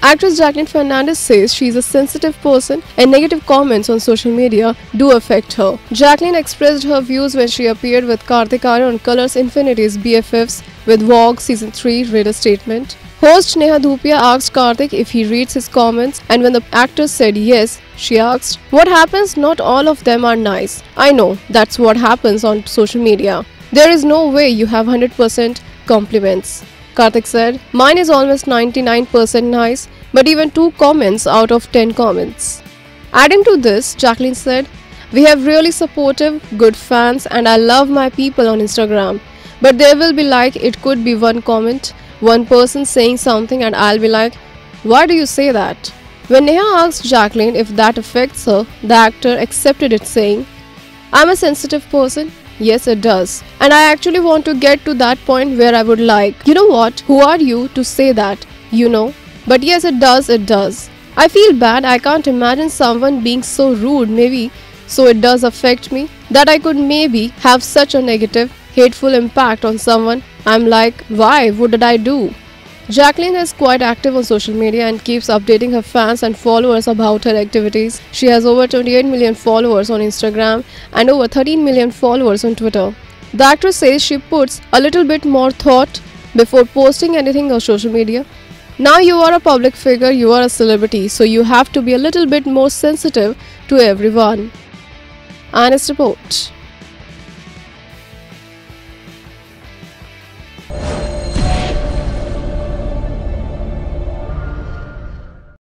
Actress Jacqueline Fernandez says she is a sensitive person and negative comments on social media do affect her. Jacqueline expressed her views when she appeared with Kartik Aaryan on Colors Infinity's BFFs with Vogue Season 3 read a statement. Host Neha Dhupia asked Kartik if he reads his comments, and when the actor said yes, she asked, "What happens? Not all of them are nice. I know, that's what happens on social media. There is no way you have 100% compliments." Kartik said, "Mine is almost 99% nice, but even 2 comments out of 10 comments." Adding to this, Jacqueline said, "We have really supportive, good fans and I love my people on Instagram. But there will be like it could be one comment, one person saying something and I'll be like, why do you say that?" When Neha asked Jacqueline if that affects her, the actor accepted it saying, "I'm a sensitive person. Yes, it does. And I actually want to get to that point where I would like, you know what, who are you to say that, you know? But yes, it does. I feel bad. I can't imagine someone being so rude maybe. So it does affect me that I could maybe have such a negative, hateful impact on someone. I'm like, why? What did I do?" Jacqueline is quite active on social media and keeps updating her fans and followers about her activities. She has over 28 million followers on Instagram and over 13 million followers on Twitter. The actress says she puts a little bit more thought before posting anything on social media. Now you are a public figure, you are a celebrity, so you have to be a little bit more sensitive to everyone. Honest report.